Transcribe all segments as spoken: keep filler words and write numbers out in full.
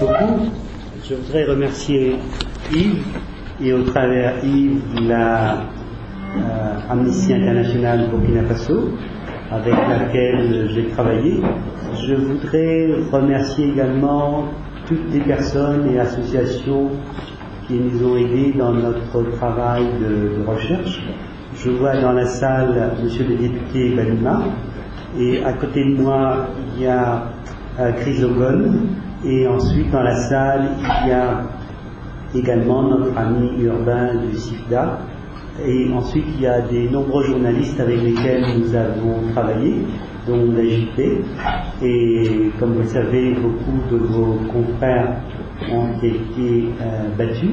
beaucoup. Je voudrais remercier Yves et au travers Yves la euh, Amnesty International Burkina Faso avec laquelle j'ai travaillé. Je voudrais remercier également toutes les personnes et associations qui nous ont aidés dans notre travail de, de recherche. Je vois dans la salle monsieur le député Balima et à côté de moi il y a euh, Chris Ogon et ensuite dans la salle il y a également notre ami urbain du C I F D A et ensuite il y a des nombreux journalistes avec lesquels nous avons travaillé, dont la J P, et comme vous le savez beaucoup de vos confrères ont été euh, battus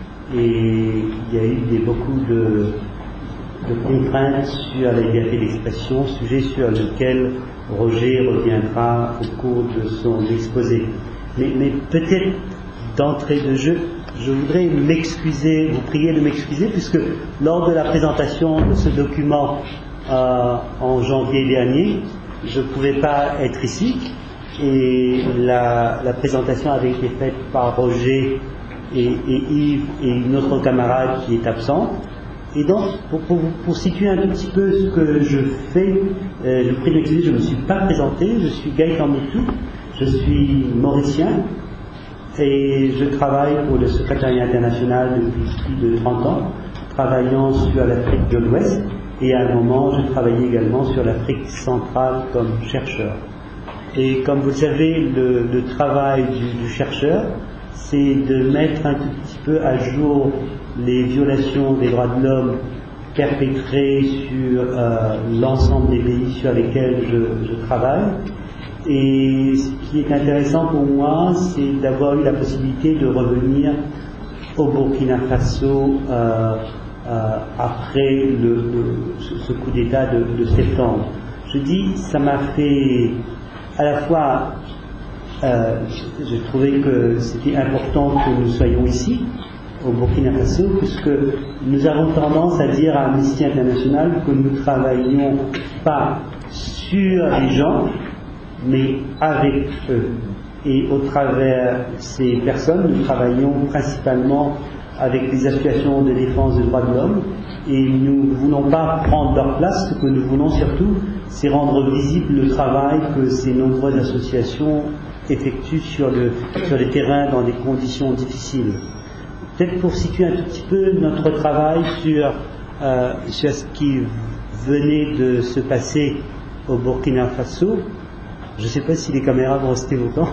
et il y a eu des, beaucoup de de contraintes sur la liberté d'expression, sujet sur lequel Roger reviendra au cours de son exposé. Mais, mais peut-être d'entrée de jeu, je voudrais m'excuser, vous prier de m'excuser, puisque lors de la présentation de ce document euh, en janvier dernier, je ne pouvais pas être ici, et la, la présentation avait été faite par Roger et, et Yves et une autre camarade qui est absente. Et donc, pour, pour, pour situer un petit peu ce que je fais, euh, je vous prie de m'excuser, je ne me suis pas présenté, je suis Gaëtan Moutou, je suis mauricien et je travaille pour le secrétariat international depuis plus de trente ans, travaillant sur l'Afrique de l'Ouest et à un moment je travaillais également sur l'Afrique centrale comme chercheur. Et comme vous le savez, le, le travail du, du chercheur, c'est de mettre un tout petit peu à jour les violations des droits de l'homme perpétrées sur euh, l'ensemble des pays sur lesquels je, je travaille. Et ce qui est intéressant pour moi, c'est d'avoir eu la possibilité de revenir au Burkina Faso euh, euh, après le, le, ce, ce coup d'État de, de septembre. Je dis, ça m'a fait à la fois, euh, j'ai trouvé que c'était important que nous soyons ici, au Burkina Faso, puisque nous avons tendance à dire à Amnesty International que nous ne travaillons pas sur les gens, mais avec eux. Et au travers ces personnes, nous travaillons principalement avec les associations de défense des droits de l'homme, et nous ne voulons pas prendre leur place. Ce que nous voulons surtout, c'est rendre visible le travail que ces nombreuses associations effectuent sur le, sur le terrain dans des conditions difficiles. Peut-être pour situer un tout petit peu notre travail sur, euh, sur ce qui venait de se passer au Burkina Faso. Je ne sais pas si les caméras vont rester longtemps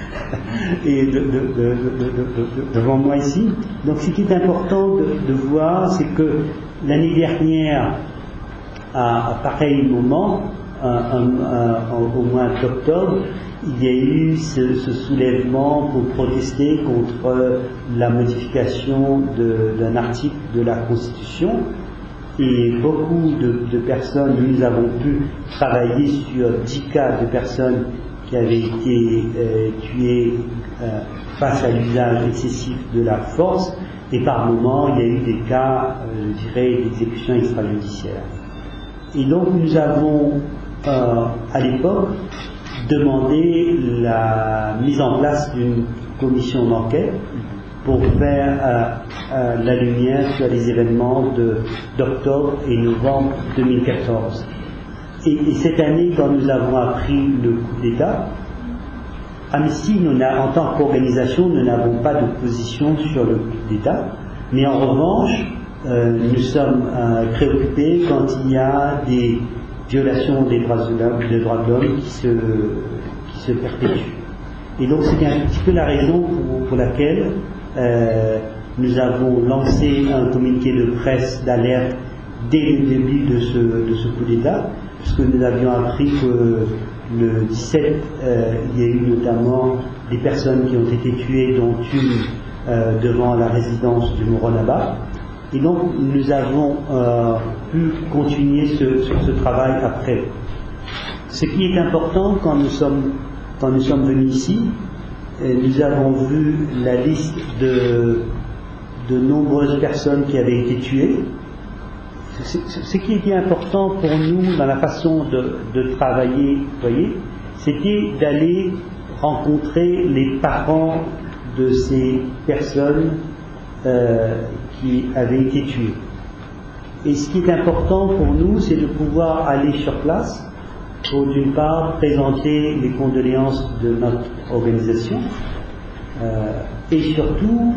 et de, de, de, de, devant moi ici. Donc ce qui est important de, de voir, c'est que l'année dernière, à, à pareil moment, un, un, un, au mois d'octobre, il y a eu ce, ce soulèvement pour protester contre la modification d'un article de la Constitution. Et beaucoup de, de personnes, nous avons pu travailler sur dix cas de personnes qui avaient été euh, tuées euh, face à l'usage excessif de la force, et par moments il y a eu des cas, euh, je dirais, d'exécution extrajudiciaire. Et donc nous avons euh, à l'époque demandé la mise en place d'une commission d'enquête pour faire euh, euh, la lumière sur les événements d'octobre et novembre deux mille quatorze. Et, et cette année, quand nous avons appris le coup d'État, Amnesty, en tant qu'organisation, nous n'avons pas de position sur le coup d'État, mais en revanche, euh, nous sommes euh, préoccupés quand il y a des violations des droits de l'homme, des droits de l'homme qui se, qui se perpétuent. Et donc c'était un petit peu la raison pour, pour laquelle Euh, nous avons lancé un communiqué de presse d'alerte dès le début de ce, de ce coup d'État, puisque nous avions appris que le dix-sept, euh, il y a eu notamment des personnes qui ont été tuées, dont une euh, devant la résidence du Moronaba. Et donc nous avons euh, pu continuer ce, ce, ce travail après. Ce qui est important quand nous sommes, quand nous sommes venus ici, nous avons vu la liste de, de nombreuses personnes qui avaient été tuées. Ce qui était important pour nous dans la façon de, de travailler, vous voyez, c'était d'aller rencontrer les parents de ces personnes euh, qui avaient été tuées. Et ce qui est important pour nous, c'est de pouvoir aller sur place pour d'une part présenter les condoléances de notre organisation euh, et surtout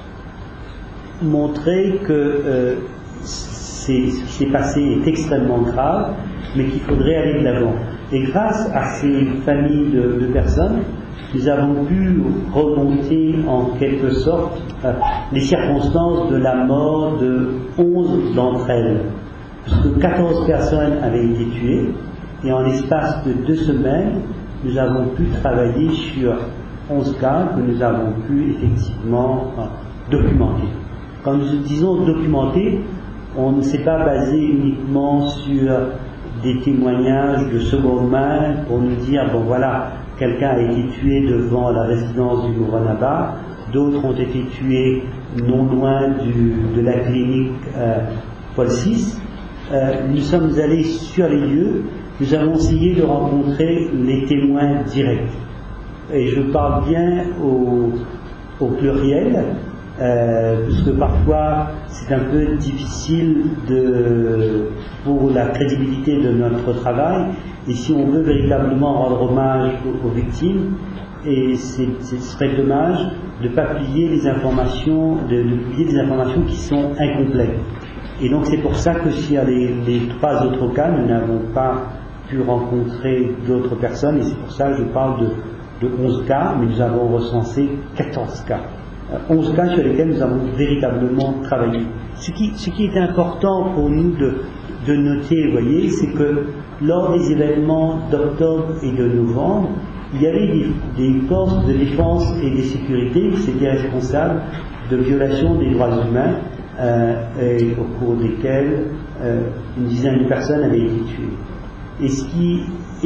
montrer que euh, ce qui s'est passé est extrêmement grave, mais qu'il faudrait aller de l'avant. Et grâce à ces familles de, de personnes, nous avons pu remonter en quelque sorte euh, les circonstances de la mort de onze d'entre elles, puisque quatorze personnes avaient été tuées, et en l'espace de deux semaines, nous avons pu travailler sur onze cas que nous avons pu effectivement euh, documenter. Quand nous disons documenter, on ne s'est pas basé uniquement sur des témoignages de seconde main pour nous dire, bon voilà, quelqu'un a été tué devant la résidence du Moranaba, d'autres ont été tués non loin du, de la clinique euh, Paul six. Euh, nous sommes allés sur les lieux, nous avons essayé de rencontrer les témoins directs. Et je parle bien au, au pluriel, euh, puisque parfois c'est un peu difficile de, pour la crédibilité de notre travail, et si on veut véritablement rendre hommage aux, aux victimes, et c'est, ce serait dommage de ne pas publier les informations, de, de publier des informations qui sont incomplètes. Et donc c'est pour ça que sur les, les trois autres cas, nous n'avons pas pu rencontrer d'autres personnes, et c'est pour ça que je parle de, de onze cas, mais nous avons recensé quatorze cas. onze cas sur lesquels nous avons véritablement travaillé. Ce qui, ce qui est important pour nous de, de noter, vous voyez, c'est que lors des événements d'octobre et de novembre, il y avait des, des forces de défense et de sécurité qui étaient responsables de violations des droits humains, euh, et au cours desquelles euh, une dizaine de personnes avaient été tuées. Et ce qui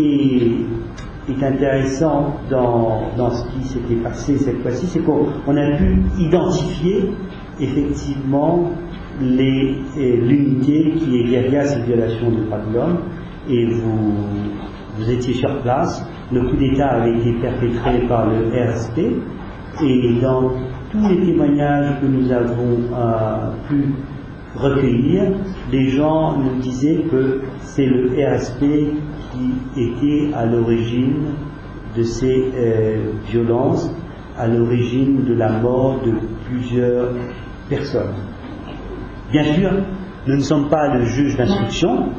est, est intéressant dans, dans ce qui s'était passé cette fois-ci, c'est qu'on on a pu identifier effectivement les, l'unité qui est derrière ces violations des droits de l'homme, et vous, vous étiez sur place. Le coup d'État avait été perpétré par le R S P, et dans tous les témoignages que nous avons euh, pu recueillir, les gens nous disaient que c'est le R S P qui était à l'origine de ces euh, violences, à l'origine de la mort de plusieurs personnes. Bien sûr, nous ne sommes pas le juge d'instruction,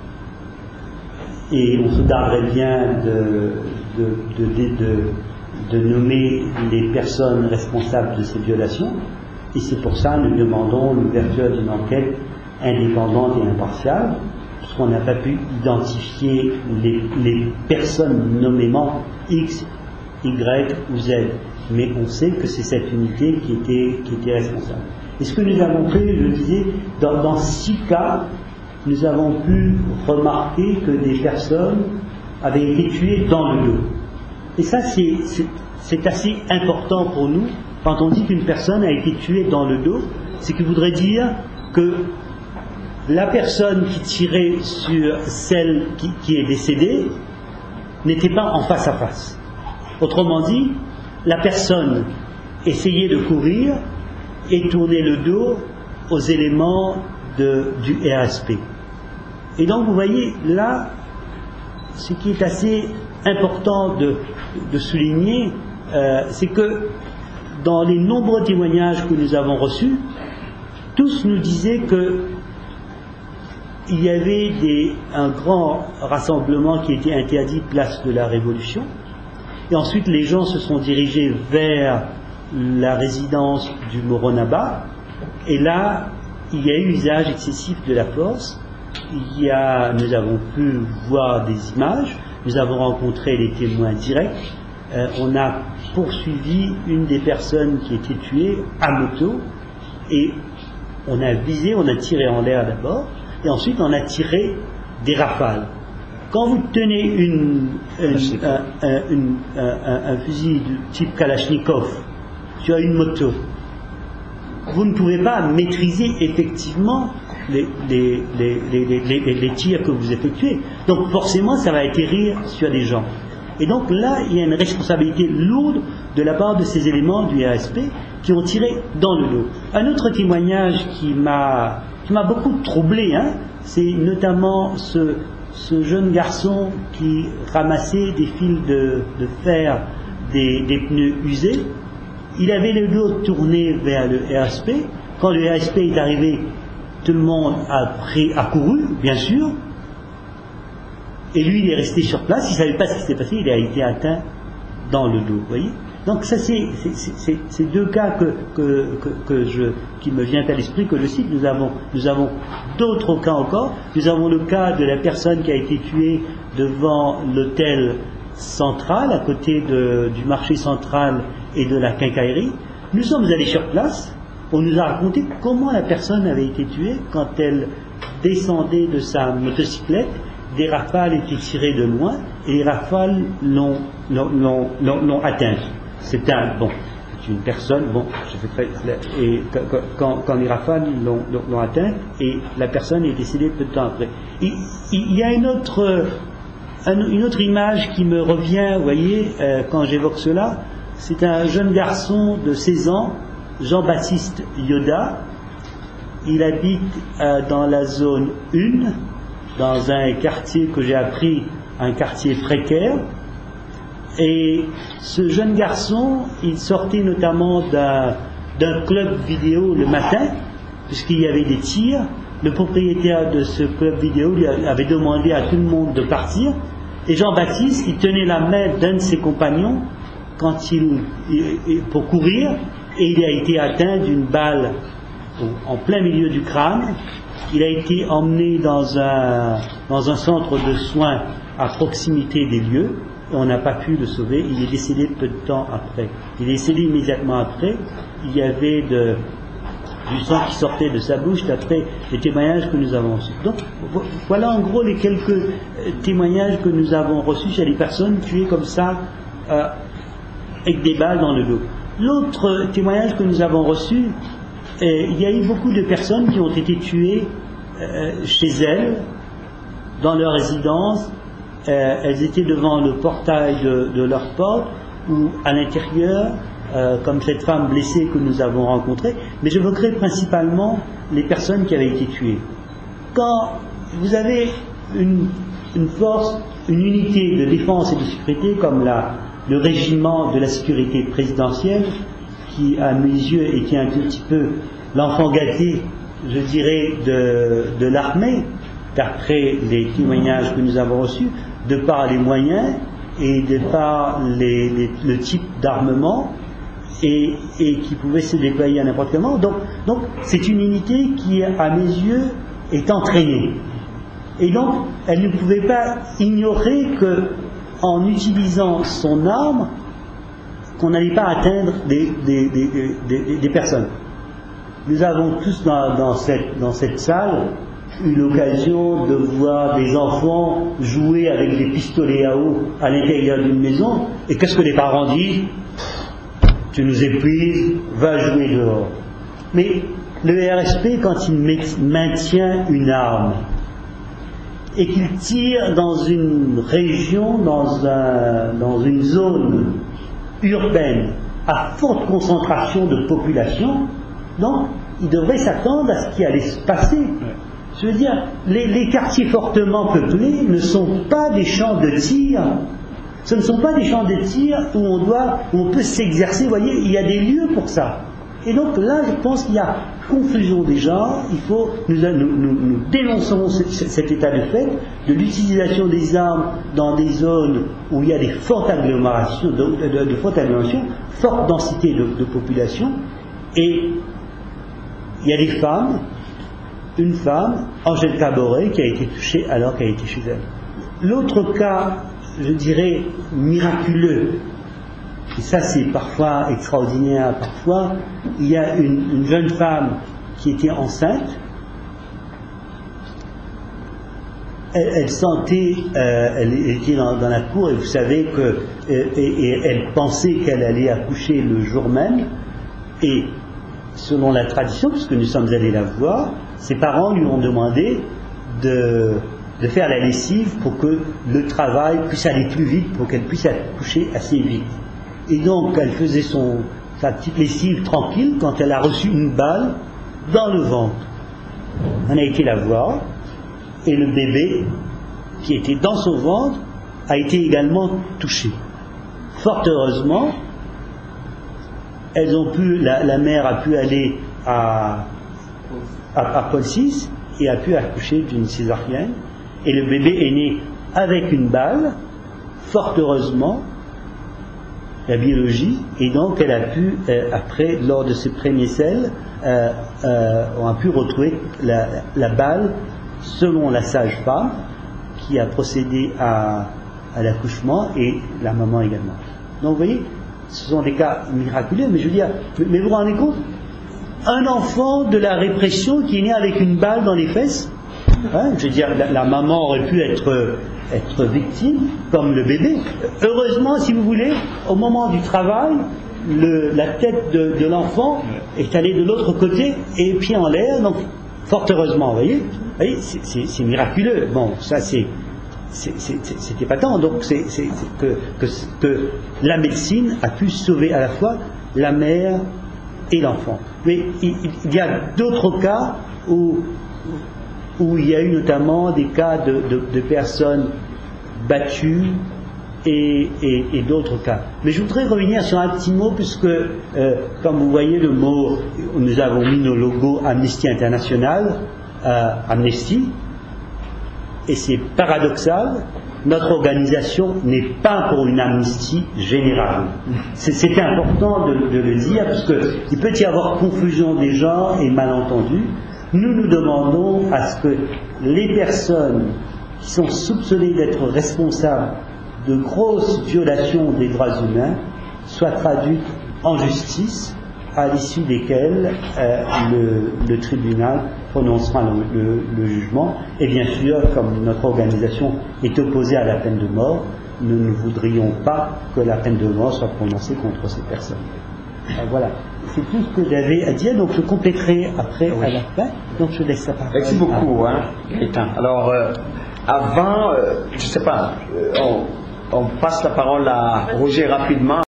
et on se garderait bien de, de, de, de, de, de nommer les personnes responsables de ces violations, et c'est pour ça que nous demandons l'ouverture d'une enquête indépendante et impartiale, puisqu'on n'a pas pu identifier les, les personnes nommément X, Y ou Z, mais on sait que c'est cette unité qui était, qui était responsable. Et ce que nous avons fait, je disais, dans, dans six cas, nous avons pu remarquer que des personnes avaient été tuées dans le dos. Et ça, c'est, c'est, c'est assez important pour nous. Quand on dit qu'une personne a été tuée dans le dos, c'est qu'il voudrait dire que la personne qui tirait sur celle qui, qui est décédée n'était pas en face à face. Autrement dit, la personne essayait de courir et tournait le dos aux éléments de, du R S P. Et donc vous voyez là, ce qui est assez important de, de souligner, euh, c'est que dans les nombreux témoignages que nous avons reçus, tous nous disaient que il y avait des, un grand rassemblement qui était interdit place de la Révolution, et ensuite les gens se sont dirigés vers la résidence du Moranaba, et là il y a eu usage excessif de la force. Il y a, nous avons pu voir des images, nous avons rencontré les témoins directs, euh, on a poursuivi une des personnes qui était tuée à moto, et on a visé, on a tiré en l'air d'abord, et ensuite on a tiré des rafales. Quand vous tenez une, une, un, un, une, un, un fusil du type Kalachnikov sur une moto, vous ne pouvez pas maîtriser effectivement les, les, les, les, les, les, les tirs que vous effectuez. Donc forcément ça va atterrir sur des gens. Et donc là, il y a une responsabilité lourde de la part de ces éléments du R S P qui ont tiré dans le dos. Un autre témoignage qui m'a qui m'a beaucoup troublé, hein, c'est notamment ce, ce jeune garçon qui ramassait des fils de, de fer des, des pneus usés. Il avait le dos tourné vers le R S P. Quand le R S P est arrivé, tout le monde a, pris, a couru, bien sûr. Et lui, il est resté sur place. Il ne savait pas ce qui s'est passé. Il a été atteint dans le dos. Vous voyez ? Donc ça, c'est, c'est, c'est, c'est deux cas que, que, que, que je, qui me vient à l'esprit que je cite. Nous avons, nous avons d'autres cas encore. Nous avons le cas de la personne qui a été tuée devant l'hôtel central, à côté de, du marché central et de la quincaillerie. Nous sommes allés sur place. On nous a raconté comment la personne avait été tuée quand elle descendait de sa motocyclette. Des rafales étaient tirées de loin et les rafales l'ont, l'ont, l'ont, l'ont, l'ont atteinte. C'est un, bon, c'est une personne, bon, je fais très, et quand, quand les rafales l'ont, l'ont atteinte et la personne est décédée peu de temps après. Il, il y a une autre, une autre image qui me revient, vous voyez, euh, quand j'évoque cela. C'est un jeune garçon de seize ans, Jean-Baptiste Yoda. Il habite euh, dans la zone un, dans un quartier que j'ai appris, un quartier précaire. Et ce jeune garçon, il sortait notamment d'un, d'un club vidéo le matin, puisqu'il y avait des tirs. Le propriétaire de ce club vidéo lui avait demandé à tout le monde de partir. Et Jean-Baptiste, il tenait la main d'un de ses compagnons quand il, il, pour courir, et il a été atteint d'une balle en plein milieu du crâne. Il a été emmené dans un, dans un centre de soins à proximité des lieux. On n'a pas pu le sauver. Il est décédé peu de temps après. Il est décédé immédiatement après. Il y avait de, du sang qui sortait de sa bouche d'après les témoignages que nous avons reçus. Donc voilà en gros les quelques témoignages que nous avons reçus chez les personnes tuées comme ça euh, avec des balles dans le dos. L'autre témoignage que nous avons reçu, euh, il y a eu beaucoup de personnes qui ont été tuées euh, chez elles, dans leur résidence. Euh, elles étaient devant le portail de, de leur porte ou à l'intérieur, euh, comme cette femme blessée que nous avons rencontrée. Mais j'évoquerai principalement les personnes qui avaient été tuées. Quand vous avez une, une force, une unité de défense et de sécurité comme la, le régiment de la sécurité présidentielle, qui à mes yeux était un tout petit peu l'enfant gâté, je dirais, de, de l'armée, d'après les témoignages que nous avons reçus, de par les moyens et de par les, les, le type d'armement et, et qui pouvait se déployer à n'importe quel moment. Donc, donc c'est une unité qui, à mes yeux, est entraînée. Et donc, elle ne pouvait pas ignorer que, en utilisant son arme, qu'on n'allait pas atteindre des, des, des, des, des personnes. Nous avons tous dans, dans, cette, dans cette salle eu l'occasion de voir des enfants jouer avec des pistolets à eau à l'intérieur d'une maison, et qu'est-ce que les parents disent? Tu nous épuises, va jouer dehors. Mais le R S P, quand il maintient une arme et qu'il tire dans une région, dans, un, dans une zone urbaine à forte concentration de population, donc il devrait s'attendre à ce qui allait se passer. Je veux dire, les, les quartiers fortement peuplés ne sont pas des champs de tir. Ce ne sont pas des champs de tir où on doit, où on peut s'exercer. Vous voyez, il y a des lieux pour ça. Et donc là, je pense qu'il y a confusion des genres. Il faut, nous, nous, nous, nous dénonçons ce, cet état de fait de l'utilisation des armes dans des zones où il y a des fortes agglomérations, de, de, de fortes agglomérations, forte densité de, de population, et il y a des femmes. Une femme, Angèle Caboret, qui a été touchée alors qu'elle était chez elle. L'autre cas, je dirais, miraculeux, et ça c'est parfois extraordinaire, parfois, il y a une, une jeune femme qui était enceinte. Elle, elle sentait, euh, elle était dans, dans la cour, et vous savez que, euh, et, et elle pensait qu'elle allait accoucher le jour même, et selon la tradition, puisque nous sommes allés la voir, ses parents lui ont demandé de, de faire la lessive pour que le travail puisse aller plus vite, pour qu'elle puisse accoucher assez vite. Et donc elle faisait son, sa petite lessive tranquille quand elle a reçu une balle dans le ventre. On a été la voir, et le bébé qui était dans son ventre a été également touché. Fort heureusement, elles ont pu, la, la mère a pu aller à, à, à Paul six et a pu accoucher d'une césarienne, et le bébé est né avec une balle, fort heureusement, la biologie, et donc elle a pu, euh, après, lors de ce premier selle, euh, euh, on a pu retrouver la, la balle selon la sage-femme qui a procédé à, à l'accouchement, et la maman également. Donc vous voyez, ce sont des cas miraculeux, mais je veux dire, mais vous vous rendez compte, un enfant de la répression qui est né avec une balle dans les fesses, hein, je veux dire, la, la maman aurait pu être, être victime, comme le bébé. Heureusement, si vous voulez, au moment du travail, le, la tête de, de l'enfant est allée de l'autre côté et pied en l'air, donc fort heureusement, vous voyez, vous voyez c'est, c'est, c'est miraculeux. Bon, ça c'est c'est épatant, donc c'est que, que, que la médecine a pu sauver à la fois la mère et l'enfant. Mais il, il y a d'autres cas où, où il y a eu notamment des cas de, de, de personnes battues et, et, et d'autres cas. Mais je voudrais revenir sur un petit mot, puisque euh, comme vous voyez le mot, nous avons mis nos logos Amnesty International, euh, Amnesty. Et c'est paradoxal, notre organisation n'est pas pour une amnistie générale. C'était important de, de le dire, parce qu'il peut y avoir confusion des gens et malentendu. Nous nous demandons à ce que les personnes qui sont soupçonnées d'être responsables de grosses violations des droits humains soient traduites en justice, à l'issue desquelles euh, le, le tribunal prononcera le, le, le jugement. Et bien sûr, comme notre organisation est opposée à la peine de mort, nous ne voudrions pas que la peine de mort soit prononcée contre ces personnes. Alors voilà, c'est tout ce que j'avais à dire, donc je compléterai après oui. à la fin, donc je laisse la parole. Merci beaucoup, hein, Gaëtan. Alors, euh, avant, euh, je ne sais pas, euh, on, on passe la parole à Roger rapidement.